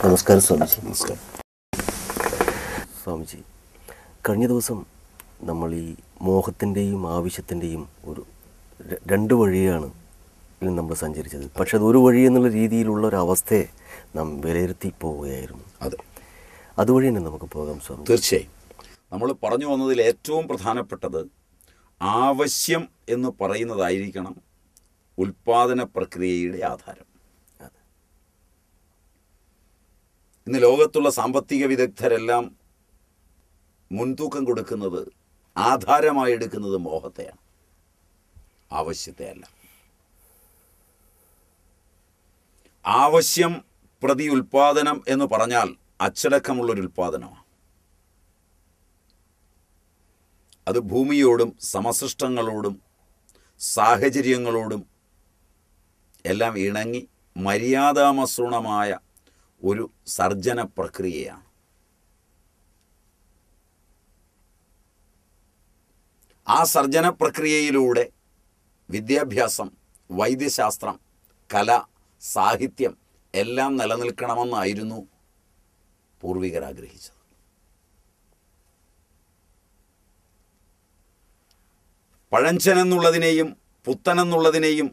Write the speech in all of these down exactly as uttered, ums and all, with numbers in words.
നമസ്കാരം സ്വാമിജി. നമസ്കാരം സ്വാമിജി, കഴിഞ്ഞ ദിവസം നമ്മൾ ഈ മോഹത്തിൻ്റെയും ആവശ്യത്തിൻ്റെയും ഒരു രണ്ട് വഴിയാണ് നമ്മൾ സഞ്ചരിച്ചത്. പക്ഷെ അത് ഒരു വഴി എന്നുള്ള രീതിയിലുള്ള ഒരു അവസ്ഥയെ നാം വിലയിരുത്തി പോവുകയായിരുന്നു. അതെ, അതുവഴി തന്നെ നമുക്ക് പോകാം സ്വാമി. തീർച്ചയായും. നമ്മൾ പറഞ്ഞു വന്നതിൽ ഏറ്റവും പ്രധാനപ്പെട്ടത് ആവശ്യം എന്ന് പറയുന്നതായിരിക്കണം ഉൽപാദന പ്രക്രിയയുടെ ആധാരം. ഇന്ന് ലോകത്തുള്ള സാമ്പത്തിക വിദഗ്ധരെല്ലാം മുൻതൂക്കം കൊടുക്കുന്നത്, ആധാരമായി എടുക്കുന്നത് മോഹത്തെയാണ്, ആവശ്യത്തെയല്ല. ആവശ്യം പ്രതി ഉൽപാദനം എന്ന് പറഞ്ഞാൽ അച്ചടക്കമുള്ളൊരു ഉൽപാദനമാണ്. അത് ഭൂമിയോടും സമസൃഷ്ടങ്ങളോടും സാഹചര്യങ്ങളോടും എല്ലാം ഇണങ്ങി മര്യാദാമസൃണമായ ഒരു സർജന പ്രക്രിയയാണ്. ആ സർജന പ്രക്രിയയിലൂടെ വിദ്യാഭ്യാസം, വൈദ്യശാസ്ത്രം, കല, സാഹിത്യം എല്ലാം നിലനിൽക്കണമെന്നായിരുന്നു പൂർവികർ ആഗ്രഹിച്ചത്. പഴഞ്ചനെന്നുള്ളതിനെയും പുത്തനെന്നുള്ളതിനെയും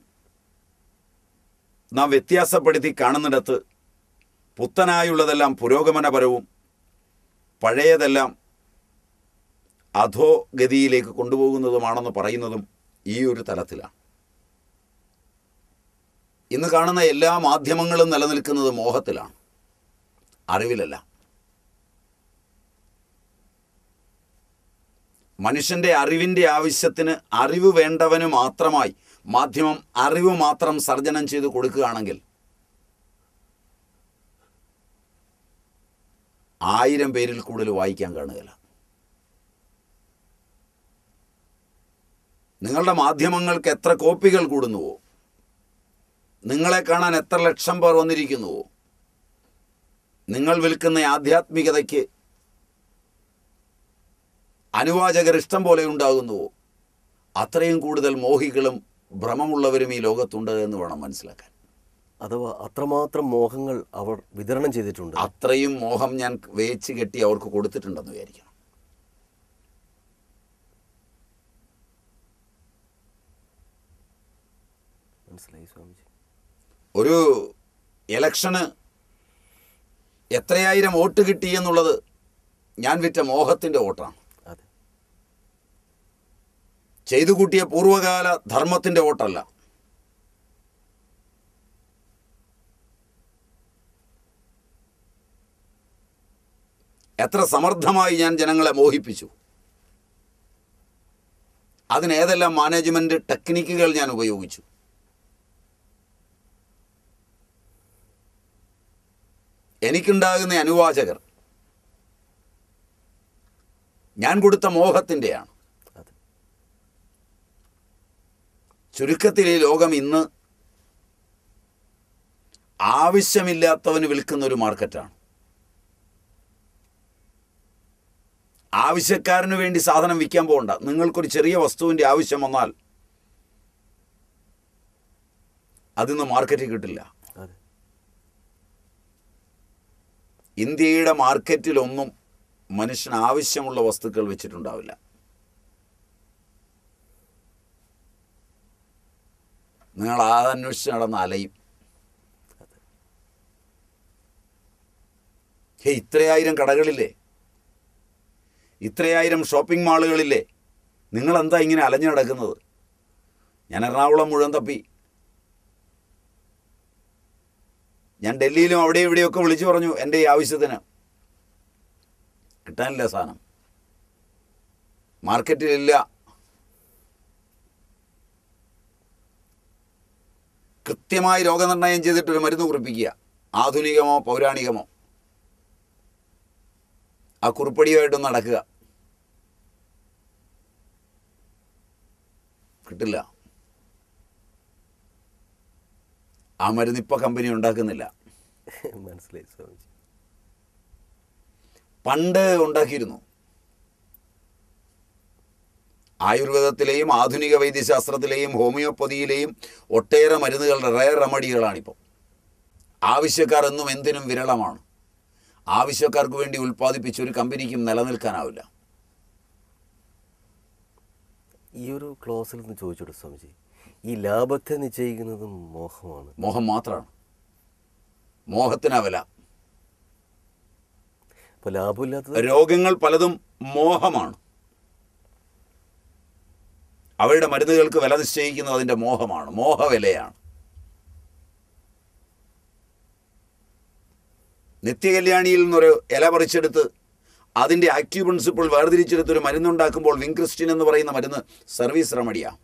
നാം വ്യത്യാസപ്പെടുത്തി കാണുന്നിടത്ത് പുത്തനായുള്ളതെല്ലാം പുരോഗമനപരവും പഴയതെല്ലാം അധോഗതിയിലേക്ക് കൊണ്ടുപോകുന്നതുമാണെന്ന് പറയുന്നതും ഈ ഒരു തലത്തിലാണ്. ഇന്ന് കാണുന്ന എല്ലാ മാധ്യമങ്ങളും നിലനിൽക്കുന്നത് മോഹത്തിലാണ്, അറിവിലല്ല. മനുഷ്യൻ്റെ അറിവിൻ്റെ ആവശ്യത്തിന് അറിവ് വേണ്ടവന് മാത്രമായി മാധ്യമം അറിവ് മാത്രം സർജനം ചെയ്ത് കൊടുക്കുകയാണെങ്കിൽ ആയിരം പേരിൽ കൂടുതൽ വായിക്കാൻ കാണുകയില്ല. നിങ്ങളുടെ മാധ്യമങ്ങൾക്ക് എത്ര കോപ്പികൾ കൂടുന്നുവോ, നിങ്ങളെ കാണാൻ എത്ര ലക്ഷം പേർ വന്നിരിക്കുന്നുവോ, നിങ്ങൾ വിൽക്കുന്ന ആധ്യാത്മികതയ്ക്ക് അനുവാചകർ ഇഷ്ടം പോലെ ഉണ്ടാകുന്നുവോ, അത്രയും കൂടുതൽ മോഹികളും ഭ്രമമുള്ളവരും ഈ ലോകത്തുണ്ട് എന്ന് വേണം മനസ്സിലാക്കാൻ. അഥവാ അത്രമാത്രം മോഹങ്ങൾ അവർ വിതരണം ചെയ്തിട്ടുണ്ട്. അത്രയും മോഹം ഞാൻ വേച്ച് കെട്ടി അവർക്ക് കൊടുത്തിട്ടുണ്ടെന്ന് വിചാരിക്കണം. മനസ്സിലായി സ്വാമിജി. ഒരു ഇലക്ഷന് എത്രയായിരം വോട്ട് കിട്ടി എന്നുള്ളത് ഞാൻ വിറ്റ മോഹത്തിൻ്റെ വോട്ടാണ്. ചെയ്തു കൂട്ടിയ പൂർവ്വകാല ധർമ്മത്തിൻ്റെ വോട്ടല്ല. എത്ര സമർത്ഥമായി ഞാൻ ജനങ്ങളെ മോഹിപ്പിച്ചു, അതിന് ഏതെല്ലാം മാനേജ്മെൻറ്റ് ടെക്നിക്കുകൾ ഞാൻ ഉപയോഗിച്ചു. എനിക്കുണ്ടാകുന്ന അനുവാചകർ ഞാൻ കൊടുത്ത മോഹത്തിൻ്റെയാണ്. ചുരുക്കത്തിൽ ഈ ലോകം ഇന്ന് ആവശ്യമില്ലാത്തവന് വിൽക്കുന്ന ഒരു മാർക്കറ്റാണ്. ആവശ്യക്കാരന് വേണ്ടി സാധനം വിൽക്കാൻ പോകണ്ട. നിങ്ങൾക്കൊരു ചെറിയ വസ്തുവിൻ്റെ ആവശ്യം വന്നാൽ അതിന്ന് മാർക്കറ്റിൽ കിട്ടില്ല. ഇന്ത്യയുടെ മാർക്കറ്റിലൊന്നും മനുഷ്യന് ആവശ്യമുള്ള വസ്തുക്കൾ വെച്ചിട്ടുണ്ടാവില്ല. നിങ്ങൾ അതന്വേഷിച്ച് നടന്ന് അലയും. ഹേ, ഇത്രയായിരം കടകളില്ലേ, ഇത്രയായിരം ഷോപ്പിംഗ് മാളുകളില്ലേ, നിങ്ങളെന്താ ഇങ്ങനെ അലഞ്ഞു നടക്കുന്നത്? ഞാൻ എറണാകുളം മുഴുവൻ തപ്പി. ഞാൻ ഡൽഹിയിലും അവിടെ ഇവിടെയൊക്കെ വിളിച്ചു പറഞ്ഞു എൻ്റെ ഈ ആവശ്യത്തിന്. കിട്ടാനില്ല സാധനം, മാർക്കറ്റിലില്ല. കൃത്യമായി രോഗനിർണയം ചെയ്തിട്ടൊരു മരുന്ന് കുറിപ്പിക്കുക, ആധുനികമോ പൗരാണികമോ. ആ കുറിപ്പടിയുമായിട്ടും നടക്കുക, കിട്ടില്ല. ആ മരുന്ന് ഇപ്പം കമ്പനി ഉണ്ടാക്കുന്നില്ല. മനസ്സിലായി സ്വാമിജി. പണ്ട് ഉണ്ടാക്കിയിരുന്നു. ആയുർവേദത്തിലെയും ആധുനിക വൈദ്യശാസ്ത്രത്തിലെയും ഹോമിയോപ്പതിയിലെയും ഒട്ടേറെ മരുന്നുകളുടെ റയർ റെമഡികളാണിപ്പോൾ. ആവശ്യക്കാർ എന്നും എന്തിനും വിരളമാണ്. ആവശ്യക്കാർക്ക് വേണ്ടി ഉൽപ്പാദിപ്പിച്ച ഒരു കമ്പനിക്കും നിലനിൽക്കാനാവില്ല. ഈ ഒരു ക്ലോസിൽ നിന്ന് ചോദിച്ചോട്ടെ സ്വാമിജി, ഈ ലാഭത്തെ നിശ്ചയിക്കുന്നത് മോഹമാണ്. മോഹം മാത്രമാണ്. മോഹത്തിനാ വില. അപ്പോൾ ലാഭമില്ലാത്തത് രോഗങ്ങൾ പലതും മോഹമാണ്. അവരുടെ മരുന്നുകൾക്ക് വില നിശ്ചയിക്കുന്നത് അതിൻ്റെ മോഹമാണ്, മോഹവിലയാണ്. നിത്യകല്യാണിയിൽ നിന്നൊരു ഇല പറിച്ചെടുത്ത് അതിൻ്റെ ആക്റ്റീവ് പ്രിൻസിപ്പിൾ വേർതിരിച്ചെടുത്തൊരു മരുന്നുണ്ടാക്കുമ്പോൾ വിൻക്രിസ്റ്റിൻ എന്ന് പറയുന്ന മരുന്ന് സർവീസ് റെമഡിയാണ്.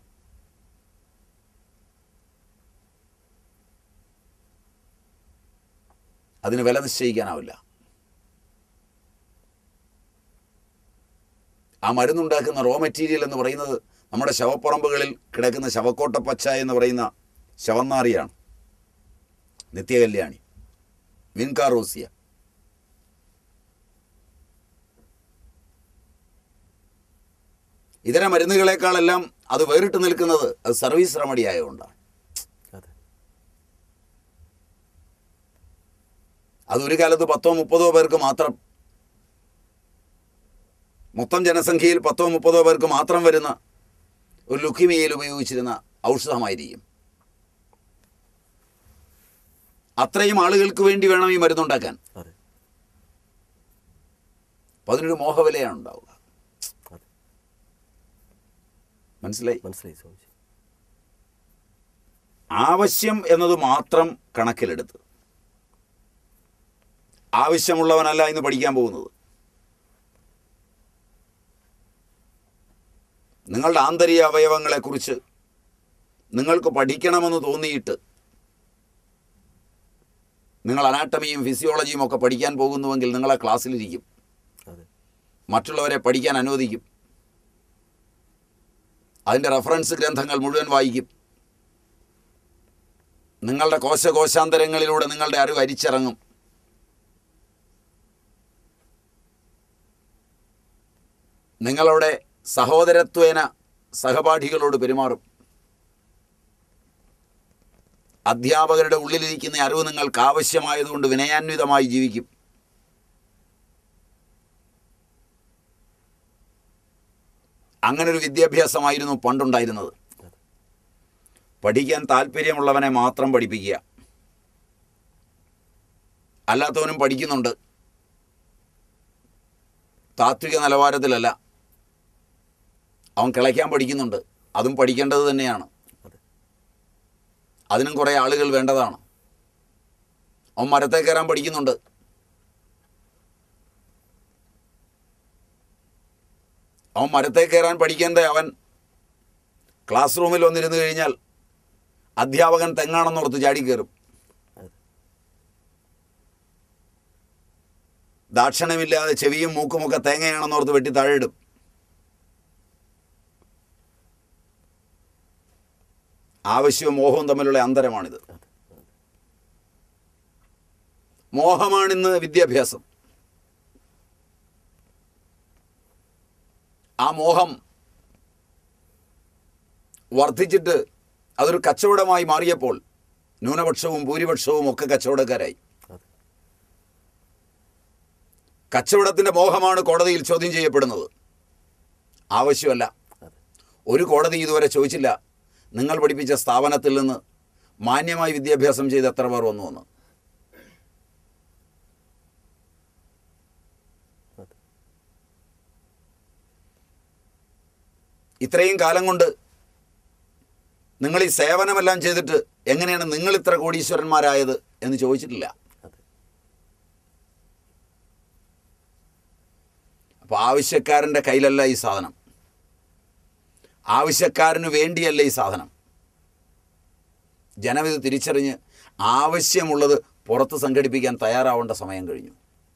അതിന് വില നിശ്ചയിക്കാനാവില്ല. ആ മരുന്നുണ്ടാക്കുന്ന റോ മെറ്റീരിയൽ എന്ന് പറയുന്നത് നമ്മുടെ ശവപ്പറമ്പുകളിൽ കിടക്കുന്ന ശവക്കോട്ടപ്പച്ച എന്ന് പറയുന്ന ശവന്നാറിയാണ്. നിത്യകല്യാണി, വിൻകാറോസിയ. ഇതര മരുന്നുകളെക്കാളെല്ലാം അത് വേറിട്ട് നിൽക്കുന്നത് അത് സർവീസ് റെമഡി ആയതുകൊണ്ടാണ്. അതൊരു കാലത്ത് പത്തോ മുപ്പതോ പേർക്ക് മാത്രം, മൊത്തം ജനസംഖ്യയിൽ പത്തോ മുപ്പതോ പേർക്ക് മാത്രം വരുന്ന ഒരു ലുക്കീമിയയിൽ ഉപയോഗിച്ചിരുന്ന ഔഷധമായിരിക്കും. അത്രയും ആളുകൾക്ക് വേണ്ടി വേണം ഈ മരുന്നുണ്ടാക്കാൻ. അപ്പം അതിനൊരു മോഹവിലയാണ് ഉണ്ടാവുക. മനസ്സിലായി മനസ്സിലായി സ്വാമിജി. ആവശ്യം എന്നത് മാത്രം കണക്കിലെടുത്ത്, ആവശ്യമുള്ളവനല്ല ഇന്ന് പഠിക്കാൻ പോകുന്നത്. നിങ്ങളുടെ ആന്തരിക അവയവങ്ങളെക്കുറിച്ച് നിങ്ങൾക്ക് പഠിക്കണമെന്ന് തോന്നിയിട്ട് നിങ്ങൾ അനാട്ടമിയും ഫിസിയോളജിയും ഒക്കെ പഠിക്കാൻ പോകുന്നുവെങ്കിൽ നിങ്ങളെ ക്ലാസ്സിലിരിക്കും, മറ്റുള്ളവരെ പഠിക്കാൻ അനുവദിക്കും, അതിൻ്റെ റെഫറൻസ് ഗ്രന്ഥങ്ങൾ മുഴുവൻ വായിക്കും. നിങ്ങളുടെ കോശകോശാന്തരങ്ങളിലൂടെ നിങ്ങളുടെ അറിവ് അരിച്ചിറങ്ങും. നിങ്ങളുടെ സഹോദരത്വേന സഹപാഠികളോട് പെരുമാറും. അധ്യാപകരുടെ ഉള്ളിലിരിക്കുന്ന അറിവ് നിങ്ങൾക്ക് ആവശ്യമായതുകൊണ്ട് വിനയാന്വിതമായി ജീവിക്കും. അങ്ങനൊരു വിദ്യാഭ്യാസമായിരുന്നു പണ്ടുണ്ടായിരുന്നത്. പഠിക്കാൻ താല്പര്യമുള്ളവനെ മാത്രം പഠിപ്പിക്കുക, അല്ലാത്തവനും പഠിക്കുന്നുണ്ട്. താത്വിക നിലവാരത്തിലല്ല, അവൻ കിളയ്ക്കാൻ പഠിക്കുന്നുണ്ട്, അതും പഠിക്കേണ്ടത് തന്നെയാണ്. അതിനും കുറേ ആളുകൾ വേണ്ടതാണ്. അവൻ മരത്തെ കയറാൻ പഠിക്കുന്നുണ്ട്, അവൻ മരത്തെ കയറാൻ പഠിക്കേണ്ട അവൻ ക്ലാസ് റൂമിൽ വന്നിരുന്നു കഴിഞ്ഞാൽ അധ്യാപകൻ തെങ്ങാണെന്നോർത്ത് ചാടി കയറും. ദാക്ഷിണ്യമില്ലാതെ ചെവിയും മൂക്കുമൊക്കെ തേങ്ങയാണെന്നോർത്ത് വെട്ടി താഴെയിടും. ആവശ്യവും മോഹവും തമ്മിലുള്ള അന്തരമാണിത്. മോഹമാണിന്ന് വിദ്യാഭ്യാസം. ആ മോഹം വർദ്ധിച്ചിട്ട് അതൊരു കച്ചവടമായി മാറിയപ്പോൾ ന്യൂനപക്ഷവും ഭൂരിപക്ഷവും ഒക്കെ കച്ചവടക്കാരായി. കച്ചവടത്തിൻ്റെ മോഹമാണ് കോടതിയിൽ ചോദ്യം ചെയ്യപ്പെടുന്നത്, ആവശ്യമല്ല. ഒരു കോടതി ഇതുവരെ ചോദിച്ചില്ല നിങ്ങൾ പഠിപ്പിച്ച സ്ഥാപനത്തിൽ നിന്ന് മാന്യമായി വിദ്യാഭ്യാസം ചെയ്ത് എത്ര പേർ വന്നു എന്ന്. ഇത്രയും കാലം കൊണ്ട് നിങ്ങൾ ഈ സേവനമെല്ലാം ചെയ്തിട്ട് എങ്ങനെയാണ് നിങ്ങൾ ഇത്ര കോടീശ്വരന്മാരായത് എന്ന് ചോദിച്ചിട്ടില്ല. അപ്പോൾ ആവശ്യക്കാരൻ്റെ കയ്യിലല്ല ഈ സാധനം, ആവശ്യക്കാരന് വേണ്ടിയല്ല ഈ സാധനം. ജനം ഇത് തിരിച്ചറിഞ്ഞ് ആവശ്യമുള്ളത് പുറത്ത് സംഘടിപ്പിക്കാൻ തയ്യാറാവേണ്ട സമയം കഴിഞ്ഞു.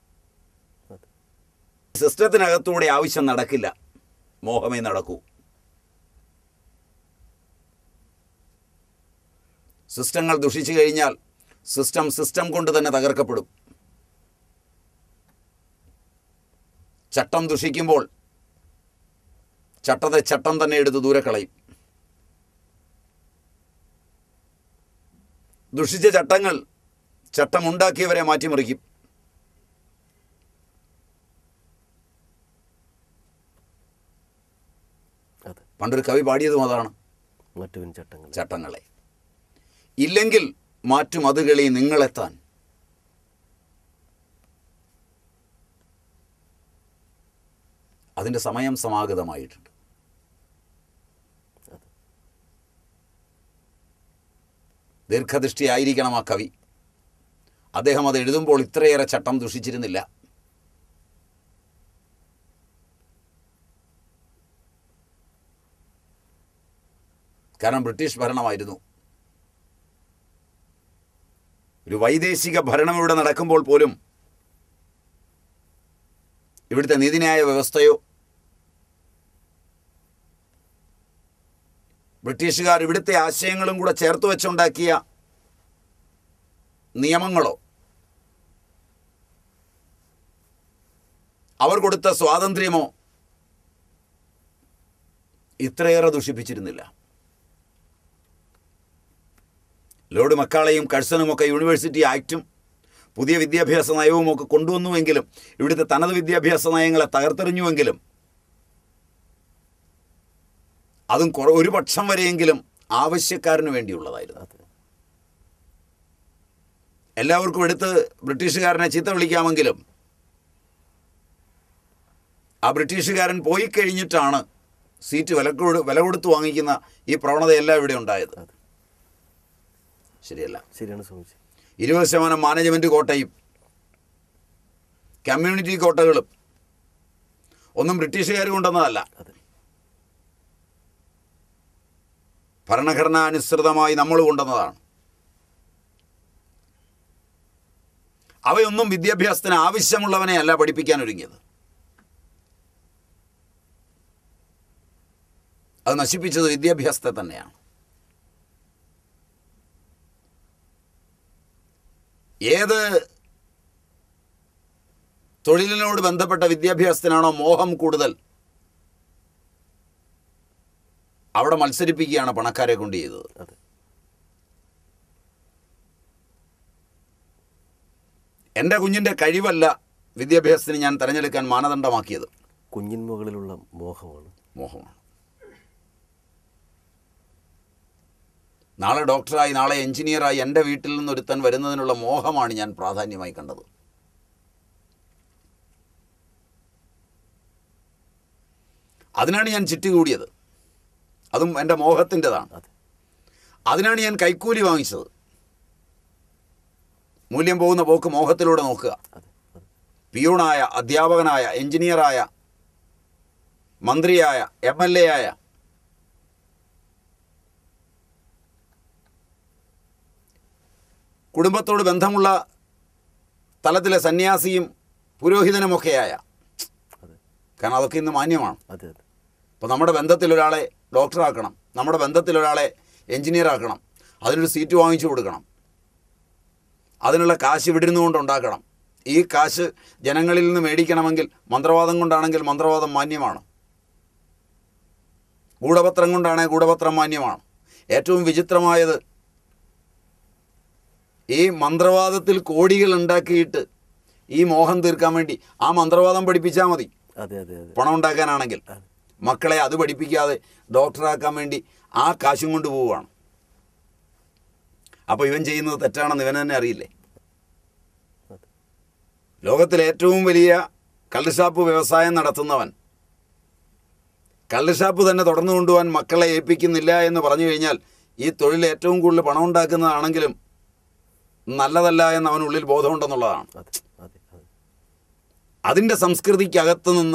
സിസ്റ്റത്തിനകത്തൂടെ ആവശ്യം നടക്കില്ല, മോഹമേ നടക്കൂ. സിസ്റ്റങ്ങൾ ദുഷിച്ചു കഴിഞ്ഞാൽ സിസ്റ്റം സിസ്റ്റം കൊണ്ട് തന്നെ തകർക്കപ്പെടും. ചട്ടം ദുഷിക്കുമ്പോൾ ചട്ടത്തെ ചട്ടം തന്നെ എടുത്ത് ദൂരെ കളയും. ദുഷിച്ച ചട്ടങ്ങൾ ചട്ടമുണ്ടാക്കിയവരെ മാറ്റിമറിക്കും. പണ്ടൊരു കവി പാടിയതും അതാണ്. മാറ്റുവിൻ ചട്ടങ്ങൾ ചട്ടങ്ങളെ ഇല്ലെങ്കിൽ മാറ്റും അതുകളി നിങ്ങളെത്താൻ. അതിൻ്റെ സമയം സമാഗതമായിട്ടുണ്ട്. ദീർഘദൃഷ്ടിയായിരിക്കണം ആ കവി. അദ്ദേഹം അത് എഴുതുമ്പോൾ ഇത്രയേറെ ചട്ടം ദുഷിച്ചിരുന്നില്ല. കാരണം ബ്രിട്ടീഷ് ഭരണമായിരുന്നു. ഒരു വൈദേശിക ഭരണം ഇവിടെ നടക്കുമ്പോൾ പോലും ഇവിടുത്തെ നീതിന്യായ വ്യവസ്ഥയോ ബ്രിട്ടീഷുകാർ ഇവിടുത്തെ ആശയങ്ങളും കൂടെ ചേർത്ത് വെച്ചുണ്ടാക്കിയ നിയമങ്ങളോ അവർ കൊടുത്ത സ്വാതന്ത്ര്യമോ ഇത്രയേറെ ദുഷിപ്പിച്ചിരുന്നില്ല. ലോർഡ് മക്കാളയും കഴ്സണുമൊക്കെ യൂണിവേഴ്സിറ്റി ആക്റ്റും പുതിയ വിദ്യാഭ്യാസ നയവും ഒക്കെ കൊണ്ടുവന്നുവെങ്കിലും ഇവിടുത്തെ തനത് വിദ്യാഭ്യാസ നയങ്ങളെ തകർത്തെറിഞ്ഞുവെങ്കിലും അതും കുറ ഒരു പക്ഷം വരെയെങ്കിലും ആവശ്യക്കാരന് വേണ്ടിയുള്ളതായിരുന്നു. എല്ലാവർക്കും എടുത്ത് ബ്രിട്ടീഷുകാരനെ ചീത്ത വിളിക്കാമെങ്കിലും ആ ബ്രിട്ടീഷുകാരൻ പോയി കഴിഞ്ഞിട്ടാണ് സീറ്റ് വില വില കൊടുത്ത് വാങ്ങിക്കുന്ന ഈ പ്രവണതയെല്ലാം ഇവിടെ ഉണ്ടായത്. ശരിയല്ല. ശരിയാണ് സ്വാമിജി. ഇരുപത് ശതമാനം മാനേജ്മെൻറ്റ് കോട്ടയും കമ്മ്യൂണിറ്റി കോട്ടകളും ഒന്നും ബ്രിട്ടീഷുകാർ കൊണ്ടുവന്നതല്ല. ഭരണഘടനാനുസൃതമായി നമ്മൾ കൊണ്ടുവന്നതാണ്. അവയൊന്നും വിദ്യാഭ്യാസത്തിന് ആവശ്യമുള്ളവനെ അല്ല പഠിപ്പിക്കാൻ ഒരുങ്ങിയത്. അത് നശിപ്പിച്ചത് വിദ്യാഭ്യാസത്തെ തന്നെയാണ്. ഏത് തൊഴിലിനോട് ബന്ധപ്പെട്ട വിദ്യാഭ്യാസത്തിനാണോ മോഹം കൂടുതൽ, അവിടെ മത്സരിപ്പിക്കുകയാണ് പണക്കാരെ കൊണ്ട് ചെയ്തത്. എൻ്റെ കുഞ്ഞിൻ്റെ കഴിവല്ല വിദ്യാഭ്യാസത്തിന് ഞാൻ തിരഞ്ഞെടുക്കാൻ മാനദണ്ഡമാക്കിയത്. കുഞ്ഞിൻ മുകളിലുള്ള മോഹമാണ് മോഹമാണ്. നാളെ ഡോക്ടറായി നാളെ എഞ്ചിനീയറായി എൻ്റെ വീട്ടിൽ നിന്നൊരുത്തൻ വരുന്നതിനുള്ള മോഹമാണ് ഞാൻ പ്രാധാന്യമായി കണ്ടത്. അതിനാണ് ഞാൻ ചിട്ടി കൂടിയത്. അതും എൻ്റെ മോഹത്തിൻ്റെതാണ്. അതിനാണ് ഞാൻ കൈക്കൂലി വാങ്ങിച്ചത്. മൂല്യം പോകുന്ന പോക്ക് മോഹത്തിലൂടെ നോക്കുക. പിയൂണായ, അധ്യാപകനായ, എഞ്ചിനീയറായ, മന്ത്രിയായ, എം എൽ എ ആയ കുടുംബത്തോട് ബന്ധമുള്ള തലത്തിലെ സന്യാസിയും പുരോഹിതനുമൊക്കെയായ, കാരണം അതൊക്കെ ഇന്ന് മാന്യമാണ്. അപ്പോൾ നമ്മുടെ ബന്ധത്തിലൊരാളെ ഡോക്ടറാക്കണം, നമ്മുടെ ബന്ധത്തിലൊരാളെ എഞ്ചിനീയറാക്കണം, അതിനൊരു സീറ്റ് വാങ്ങിച്ചു കൊടുക്കണം, അതിനുള്ള കാശ് ഇവിടെ ഇരുന്നുകൊണ്ട് ഉണ്ടാക്കണം. ഈ കാശ് ജനങ്ങളിൽ നിന്ന് മേടിക്കണമെങ്കിൽ മന്ത്രവാദം കൊണ്ടാണെങ്കിൽ മന്ത്രവാദം മാന്യമാണ്, ഗൂഢപത്രം കൊണ്ടാണെങ്കിൽ ഗൂഢപത്രം മാന്യമാണ്. ഏറ്റവും വിചിത്രമായത്, ഈ മന്ത്രവാദത്തിൽ കോടികൾ ഉണ്ടാക്കിയിട്ട് ഈ മോഹം തീർക്കാൻ വേണ്ടി ആ മന്ത്രവാദം പഠിപ്പിച്ചാൽ മതി പണം ഉണ്ടാക്കാനാണെങ്കിൽ. മക്കളെ അത് പഠിപ്പിക്കാതെ ഡോക്ടറാക്കാൻ വേണ്ടി ആ കാശും കൊണ്ട് പോവുകയാണ്. അപ്പോൾ ഇവൻ ചെയ്യുന്നത് തെറ്റാണെന്ന് ഇവൻ തന്നെ അറിയില്ലേ? ലോകത്തിലെ ഏറ്റവും വലിയ കള്ളുഷാപ്പ് വ്യവസായം നടത്തുന്നവൻ കള്ളുഷാപ്പ് തന്നെ തുടർന്നു കൊണ്ടുപോകാൻ മക്കളെ ഏൽപ്പിക്കുന്നില്ല എന്ന് പറഞ്ഞു കഴിഞ്ഞാൽ ഈ തൊഴിൽ ഏറ്റവും കൂടുതൽ പണം ഉണ്ടാക്കുന്നതാണെങ്കിലും നല്ലതല്ല എന്ന് അവനുള്ളിൽ ബോധമുണ്ടെന്നുള്ളതാണ്. അതിൻ്റെ സംസ്കൃതിക്കകത്ത് നിന്ന്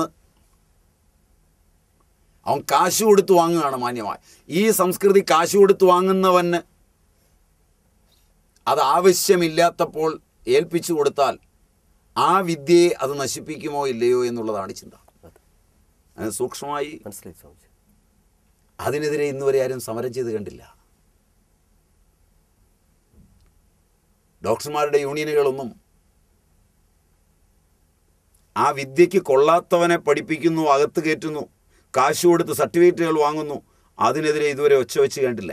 അവൻ കാശ് കൊടുത്ത് വാങ്ങുകയാണ് മാന്യമായി. ഈ സംസ്കൃതി കാശ് കൊടുത്ത് വാങ്ങുന്നവന് അത് ആവശ്യമില്ലാത്തപ്പോൾ ഏൽപ്പിച്ചു കൊടുത്താൽ ആ വിദ്യയെ അത് നശിപ്പിക്കുമോ ഇല്ലയോ എന്നുള്ളതാണ് ചിന്ത. അത് സൂക്ഷ്മമായി മനസ്സിലായി. അതിനെതിരെ ഇന്നുവരെ ആരും സമരം ചെയ്ത് കണ്ടില്ല. ഡോക്ടർമാരുടെ യൂണിയനുകളൊന്നും ആ വിദ്യയ്ക്ക് കൊള്ളാത്തവനെ പഠിപ്പിക്കുന്നു, അകത്ത് കയറ്റുന്നു, കാശ് കൊടുത്ത് സർട്ടിഫിക്കറ്റുകൾ വാങ്ങുന്നു, അതിനെതിരെ ഇതുവരെ ഒച്ച വെച്ച് കണ്ടില്ല.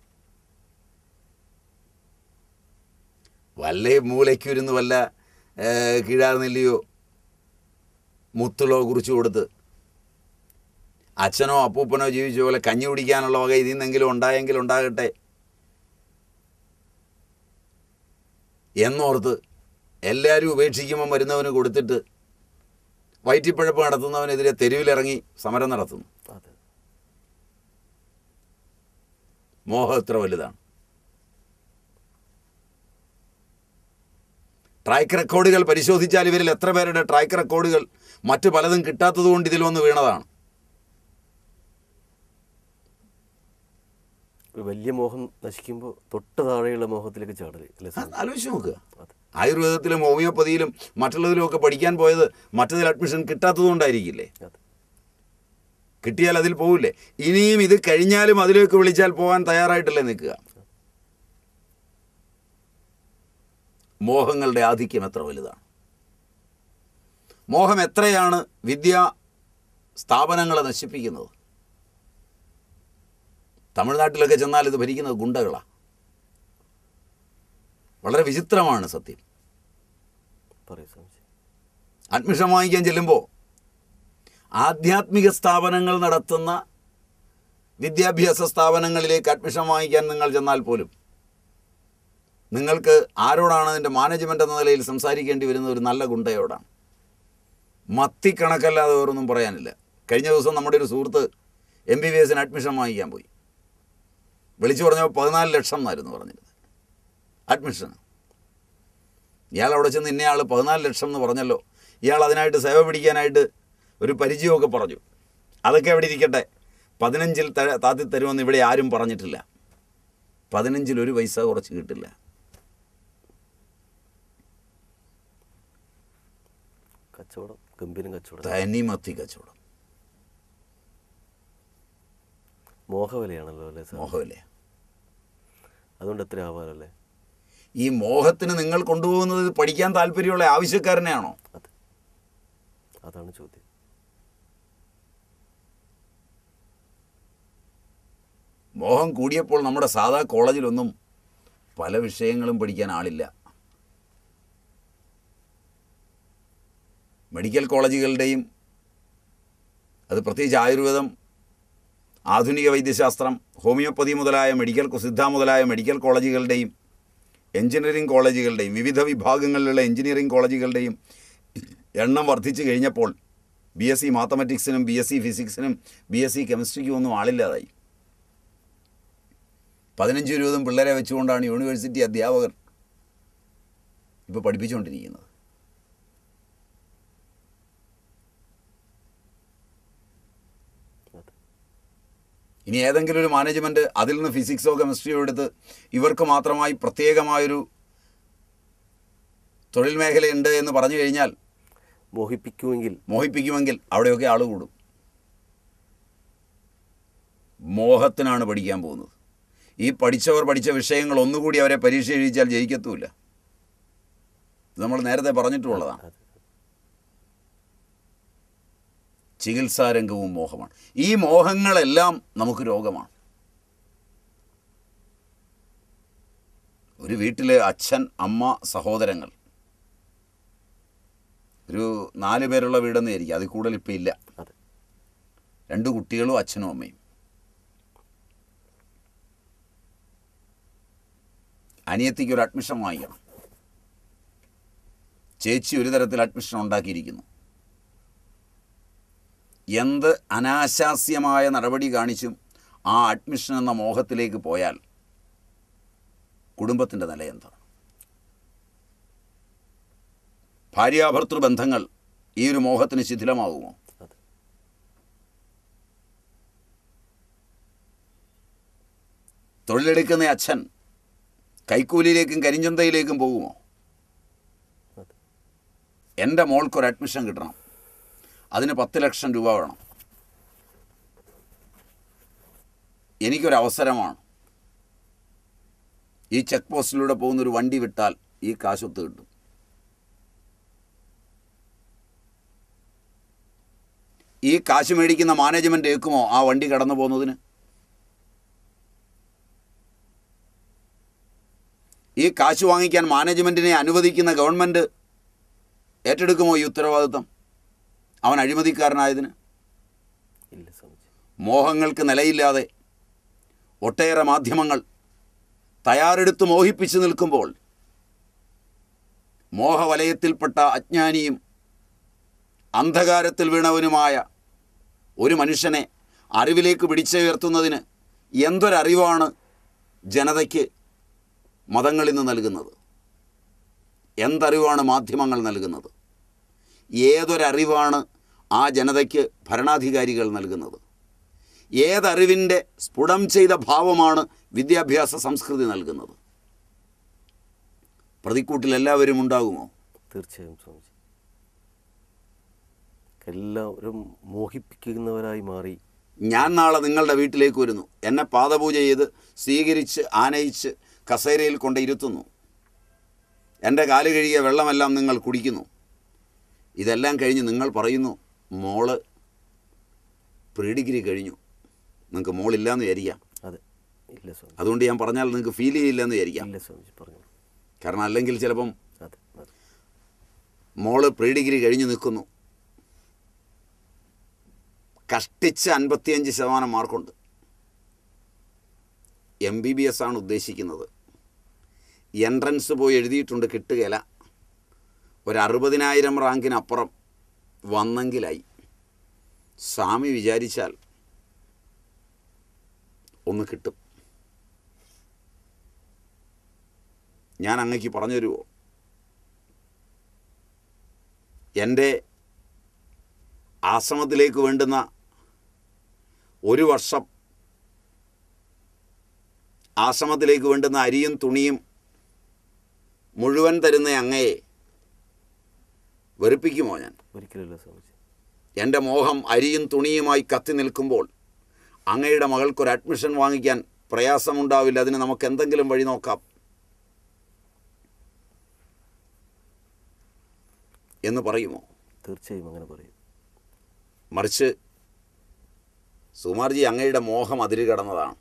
വല്ല മൂലയ്ക്കുരുന്ന് വല്ല കീഴാർനെല്ലിയോ മുത്തുളോ കുറിച്ച് കൊടുത്ത് അച്ഛനോ അപ്പൂപ്പനോ ജീവിച്ച പോലെ കഞ്ഞി കുടിക്കാനുള്ള വക ഇതിൽ നിന്നെങ്കിലും ഉണ്ടായെങ്കിലും ഉണ്ടാകട്ടെ എന്നോർത്ത് എല്ലാവരും ഉപേക്ഷിക്കുമ്പോൾ വരുന്നവന് കൊടുത്തിട്ട് വയറ്റിപ്പഴപ്പ് നടത്തുന്നവനെതിരെ തെരുവിലിറങ്ങി സമരം നടത്തുന്നു. മോഹം എത്ര വലുതാണ്. ട്രാക്ക് റെക്കോർഡുകൾ പരിശോധിച്ചാൽ ഇവരിൽ എത്ര പേരുടെ ട്രാക്ക് റെക്കോർഡുകൾ മറ്റു പലതും കിട്ടാത്തത് കൊണ്ട് ഇതിൽ വന്ന് വീണതാണ്. വലിയ മോഹം നശിക്കുമ്പോൾ തൊട്ട് താഴെയുള്ള മോഹത്തിലേക്ക് ചാടല് അല്ലേ? ആലോചിച്ച് നോക്കുക. ആയുർവേദത്തിലും ഹോമിയോപ്പതിയിലും മറ്റുള്ളതിലും ഒക്കെ പഠിക്കാൻ പോയത് മറ്റതിൽ അഡ്മിഷൻ കിട്ടാത്തത് കൊണ്ടായിരിക്കില്ലേ? കിട്ടിയാൽ അതിൽ പോവില്ലേ? ഇനിയും ഇത് കഴിഞ്ഞാലും അതിലേക്ക് വിളിച്ചാൽ പോകാൻ തയ്യാറായിട്ടല്ലേ നിൽക്കുക. മോഹങ്ങളുടെ ആധിക്യം എത്ര വലുതാണ്. മോഹം എത്രയാണ് വിദ്യാ സ്ഥാപനങ്ങളെ നശിപ്പിക്കുന്നത്. തമിഴ്നാട്ടിലൊക്കെ ചെന്നാൽ ഇത് ഭരിക്കുന്നത് ഗുണ്ടകളാണ്. വളരെ വിചിത്രമാണ് സത്യം. അഡ്മിഷൻ വാങ്ങിക്കാൻ ചെല്ലുമ്പോൾ ആധ്യാത്മിക സ്ഥാപനങ്ങൾ നടത്തുന്ന വിദ്യാഭ്യാസ സ്ഥാപനങ്ങളിലേക്ക് അഡ്മിഷൻ വാങ്ങിക്കാൻ നിങ്ങൾ ചെന്നാൽ പോലും നിങ്ങൾക്ക് ആരോടാണ് അതിൻ്റെ മാനേജ്മെൻ്റ് എന്ന നിലയിൽ സംസാരിക്കേണ്ടി വരുന്ന ഒരു നല്ല ഗുണ്ടയോടാണ്. മത്തിക്കണക്കല്ലാതെ വേറൊന്നും പറയാനില്ല. കഴിഞ്ഞ ദിവസം നമ്മുടെ ഒരു സുഹൃത്ത് എം ബി ബി എസിന് അഡ്മിഷൻ വാങ്ങിക്കാൻ പോയി. വിളിച്ചു പറഞ്ഞപ്പോൾ പതിനാല് ലക്ഷം എന്നായിരുന്നു പറഞ്ഞിരുന്നത് അഡ്മിഷൻ. ഇയാൾ അവിടെ ചെന്ന് ഇന്നയാൾ പതിനാല് ലക്ഷം എന്ന് പറഞ്ഞല്ലോ. ഇയാൾ അതിനായിട്ട് സേവ പിടിക്കാനായിട്ട് ഒരു പരിചയമൊക്കെ പറഞ്ഞു. അതൊക്കെ അവിടെ ഇരിക്കട്ടെ. പതിനഞ്ചിൽ ത താത്തി തരുമെന്ന് ഇവിടെ ആരും പറഞ്ഞിട്ടില്ല. പതിനഞ്ചിൽ ഒരു പൈസ കുറച്ച് കിട്ടില്ല. കച്ചവടം ഗംഭീരം കച്ചവടം, തനിമത്തി കച്ചവടം. മോഹവിലയാണല്ലോ അല്ലേ? മോഹവില. അതുകൊണ്ട് എത്ര ആവാനല്ലേ? ഈ മോഹത്തിന് നിങ്ങൾ കൊണ്ടുപോകുന്നത് പഠിക്കാൻ താല്പര്യമുള്ള ആവശ്യക്കാരനെയാണോ? അതെ, അതാണ് ചോദ്യം. മോഹം കൂടിയപ്പോൾ നമ്മുടെ സാധാ കോളേജിലൊന്നും പല വിഷയങ്ങളും പഠിക്കാൻ ആളില്ല. മെഡിക്കൽ കോളേജുകളുടെയും അത് പ്രത്യേകിച്ച് ആയുർവേദം, ആധുനിക വൈദ്യശാസ്ത്രം, ഹോമിയോപ്പതി മുതലായ മെഡിക്കൽ സിദ്ധ മുതലായ മെഡിക്കൽ കോളേജുകളുടെയും എഞ്ചിനീയറിംഗ് കോളേജുകളുടെയും വിവിധ വിഭാഗങ്ങളിലുള്ള എഞ്ചിനീയറിംഗ് കോളേജുകളുടെയും എണ്ണം വർദ്ധിച്ചു കഴിഞ്ഞപ്പോൾ ബി എസ് സി മാത്തമാറ്റിക്സിനും ബി എസ് സി ഫിസിക്സിനും ബി എസ് സി കെമിസ്ട്രിക്കും ഒന്നും ആളില്ലാതായി. പതിനഞ്ച് ഇരുപതും പിള്ളേരെ വെച്ചുകൊണ്ടാണ് യൂണിവേഴ്സിറ്റി അധ്യാപകർ ഇപ്പോൾ പഠിപ്പിച്ചുകൊണ്ടിരിക്കുന്നത്. ഇനി ഏതെങ്കിലും ഒരു മാനേജ്മെൻറ്റ് അതിൽ നിന്ന് ഫിസിക്സോ കെമിസ്ട്രിയോ എടുത്ത് ഇവർക്ക് മാത്രമായി പ്രത്യേകമായൊരു തൊഴിൽ മേഖലയുണ്ട് എന്ന് പറഞ്ഞു കഴിഞ്ഞാൽ മോഹിപ്പിക്കുമെങ്കിൽ മോഹിപ്പിക്കുമെങ്കിൽ അവിടെയൊക്കെ ആൾ കൂടും. മോഹത്തിനാണ് പഠിക്കാൻ പോകുന്നത്. ഈ പഠിച്ചവർ പഠിച്ച വിഷയങ്ങൾ ഒന്നുകൂടി അവരെ പരീക്ഷ എഴുതിച്ചാൽ ജയിക്കത്തുമില്ല. ഇത് നമ്മൾ നേരത്തെ പറഞ്ഞിട്ടുള്ളതാണ്. ചികിത്സാരംഗവും മോഹമാണ്. ഈ മോഹങ്ങളെല്ലാം നമുക്ക് രോഗമാണ്. ഒരു വീട്ടിലെ അച്ഛൻ, അമ്മ, സഹോദരങ്ങൾ, ഒരു നാല് പേരുള്ള വീടെന്ന് വിചാരിക്കുക. അതിൽ കൂടുതൽ ഇപ്പം ഇല്ല. രണ്ട് കുട്ടികളും അച്ഛനും അമ്മയും. അനിയത്തിക്ക് ഒരു അഡ്മിഷൻ വാങ്ങിക്കണം. ചേച്ചി ഒരു തരത്തിൽ അഡ്മിഷൻ ഉണ്ടാക്കിയിരിക്കുന്നു. എന്ത് അനാശാസ്യമായ നടപടി കാണിച്ചും ആ അഡ്മിഷൻ എന്ന മോഹത്തിലേക്ക് പോയാൽ കുടുംബത്തിൻ്റെ നില എന്താണ്? ഭാര്യാഭർത്തൃ ബന്ധങ്ങൾ ഈ ഒരു മോഹത്തിന് ശിഥിലമാകുമോ? തൊഴിലെടുക്കുന്ന അച്ഛൻ കൈക്കൂലിയിലേക്കും കരിഞ്ചന്തയിലേക്കും പോകുമോ? എൻ്റെ മോൾക്കൊരു അഡ്മിഷൻ കിട്ടണം, അതിന് പത്ത് ലക്ഷം രൂപ വേണം, എനിക്കൊരവസരമാണ്, ഈ ചെക്ക് പോസ്റ്റിലൂടെ പോകുന്നൊരു വണ്ടി വിട്ടാൽ ഈ കാശൊത്ത് കിട്ടും. ഈ കാശ് മേടിക്കുന്ന മാനേജ്മെൻറ്റ് ഏൽക്കുമോ ആ വണ്ടി കടന്നു പോകുന്നതിന്? ഈ കാശ് വാങ്ങിക്കാൻ മാനേജ്മെൻറ്റിനെ അനുവദിക്കുന്ന ഗവൺമെൻറ് ഏറ്റെടുക്കുമോ ഈ ഉത്തരവാദിത്വം അവൻ അഴിമതിക്കാരനായതിന്? ഇല്ല. മോഹങ്ങൾക്ക് നിലയില്ലാതെ ഒട്ടേറെ മാധ്യമങ്ങൾ തയ്യാറെടുത്ത് മോഹിപ്പിച്ചു നിൽക്കുമ്പോൾ മോഹവലയത്തിൽപ്പെട്ട അജ്ഞാനിയും അന്ധകാരത്തിൽ വീണവനുമായ ഒരു മനുഷ്യനെ അറിവിലേക്ക് പിടിച്ചുയർത്തുന്നതിന് എന്തൊരറിവാണ് ജനതയ്ക്ക് മതങ്ങളിൽ നിന്ന് നൽകുന്നത്? എന്തറിവാണ് മാധ്യമങ്ങൾ നൽകുന്നത്? ഏതൊരറിവാണ് ആ ജനതയ്ക്ക് ഭരണാധികാരികൾ നൽകുന്നത്? ഏതറിവിൻ്റെ സ്ഫുടം ചെയ്ത ഭാവമാണ് വിദ്യാഭ്യാസ സംസ്കൃതി നൽകുന്നത്? പ്രതിക്കൂട്ടിൽ എല്ലാവരും ഉണ്ടാകുമോ? തീർച്ചയായും സ്വാമിജി. എല്ലാവരും മോഹിപ്പിക്കുന്നവരായി മാറി. ഞാൻ നാളെ നിങ്ങളുടെ വീട്ടിലേക്ക് വരുന്നു, എന്നെ പാദപൂജ ചെയ്ത് സ്വീകരിച്ച് ആനയിച്ച് കസേരയിൽ കൊണ്ട് ഇരുത്തുന്നു, എൻ്റെ കാല് കഴുകിയ വെള്ളമെല്ലാം നിങ്ങൾ കുടിക്കുന്നു. ഇതെല്ലാം കഴിഞ്ഞ് നിങ്ങൾ പറയുന്നു മോള് പ്രീ ഡിഗ്രി കഴിഞ്ഞു, നിങ്ങൾക്ക് മോളില്ലാന്ന് വിചാരിക്കാം. അതെ, ഇല്ല സ്വാമി. അതുകൊണ്ട് ഞാൻ പറഞ്ഞാൽ നിങ്ങൾക്ക് ഫീൽ ചെയ്യില്ലെന്ന് വിചാരിക്കാം. ഇല്ല സ്വാമിജി, പറഞ്ഞു. കാരണം അല്ലെങ്കിൽ ചിലപ്പം അതെ അതെ മോള് പ്രീ ഡിഗ്രി കഴിഞ്ഞ് നിൽക്കുന്നു, കഷ്ടിച്ച് അൻപത്തിയഞ്ച് ശതമാനം മാർക്കുണ്ട്, എം ബി ബി എസ് ആണ് ഉദ്ദേശിക്കുന്നത്, എൻട്രൻസ് പോയി എഴുതിയിട്ടുണ്ട്, കിട്ടുകയില്ല, ഒരു അറുപതിനായിരം റാങ്കിനപ്പുറം വന്നെങ്കിലായി. സ്വാമി വിചാരിച്ചാൽ ഒന്ന് കിട്ടും. ഞാൻ അങ്ങക്ക് പറഞ്ഞു തരുമോ? എൻ്റെ ആശ്രമത്തിലേക്ക് വേണ്ടുന്ന ഒരു വർഷം ആശ്രമത്തിലേക്ക് വേണ്ടുന്ന അരിയും തുണിയും മുഴുവൻ തരുന്ന അങ്ങയെ വെറുപ്പിക്കുമോ ഞാൻ? ഒരിക്കലില്ല സ്വാമിജി. എൻ്റെ മോഹം അരിയും തുണിയുമായി കത്തി നിൽക്കുമ്പോൾ അങ്ങയുടെ മകൾക്കൊരു അഡ്മിഷൻ വാങ്ങിക്കാൻ പ്രയാസമുണ്ടാവില്ല, അതിന് നമുക്ക് എന്തെങ്കിലും വഴി നോക്കാം എന്ന് പറയുമോ? തീർച്ചയായും അങ്ങനെ പറയും. മറിച്ച് സുകുമാർജി, അങ്ങയുടെ മോഹം അതിര് കടന്നതാണ്.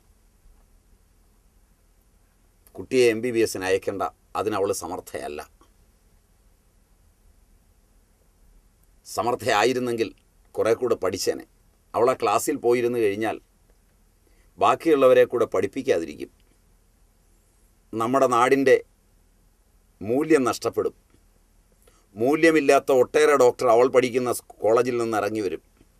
കുട്ടിയെ എം ബി ബി എസിന് അയക്കേണ്ട, അതിനവൾ സമർത്ഥയല്ല. സമർത്ഥയായിരുന്നെങ്കിൽ കുറേ കൂടെ പഠിച്ചേനെ. അവളെ ക്ലാസ്സിൽ പോയിരുന്നു കഴിഞ്ഞാൽ ബാക്കിയുള്ളവരെ കൂടെ പഠിപ്പിക്കാതിരിക്കും. നമ്മുടെ നാടിൻ്റെ മൂല്യം നഷ്ടപ്പെടും. മൂല്യമില്ലാത്ത ഒട്ടേറെ ഡോക്ടർ അവൾ പഠിക്കുന്ന കോളേജിൽ നിന്ന് ഇറങ്ങി വരും.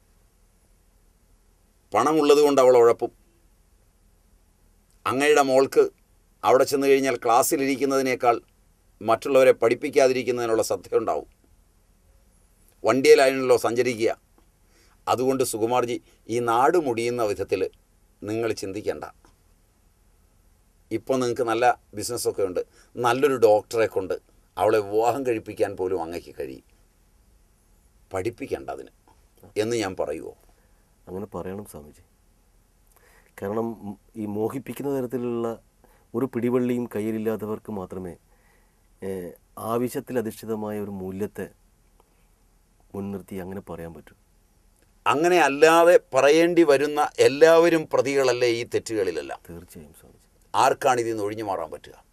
പണമുള്ളത് കൊണ്ട് അവൾ ഉഴപ്പും. അങ്ങയുടെ മോൾക്ക് അവിടെ ചെന്ന് കഴിഞ്ഞാൽ ക്ലാസ്സിലിരിക്കുന്നതിനേക്കാൾ മറ്റുള്ളവരെ പഠിപ്പിക്കാതിരിക്കുന്നതിനുള്ള ശ്രദ്ധയുണ്ടാവും. വണ്ടിയിലാണല്ലോ സഞ്ചരിക്കുക. അതുകൊണ്ട് സുകുമാർജി, ഈ നാട് മുടിയുന്ന വിധത്തിൽ നിങ്ങൾ ചിന്തിക്കേണ്ട. ഇപ്പോൾ നിങ്ങൾക്ക് നല്ല ബിസിനസ്സൊക്കെ ഉണ്ട്, നല്ലൊരു ഡോക്ടറെ കൊണ്ട് അവളെ വിവാഹം കഴിപ്പിക്കാൻ പോലും അങ്ങയ്ക്ക് കഴിയും. പഠിപ്പിക്കേണ്ട അതിന് എന്ന് ഞാൻ പറയുമോ? അങ്ങനെ പറയണം സ്വാമിജി. കാരണം ഈ മോഹിപ്പിക്കുന്ന തരത്തിലുള്ള ഒരു പിടിവള്ളിയും കയ്യിലില്ലാത്തവർക്ക് മാത്രമേ ആവശ്യത്തിൽ അധിഷ്ഠിതമായ ഒരു മൂല്യത്തെ മുൻനിർത്തി അങ്ങനെ പറയാൻ പറ്റൂ. അങ്ങനെ അല്ലാതെ പറയേണ്ടി വരുന്ന എല്ലാവരും പ്രതികളല്ലേ ഈ തെറ്റുകളിലെല്ലാം? തീർച്ചയായും സ്വാമിജി. ആർക്കാണ് ഇതിൽ നിന്ന് ഒഴിഞ്ഞു മാറാൻ പറ്റുക?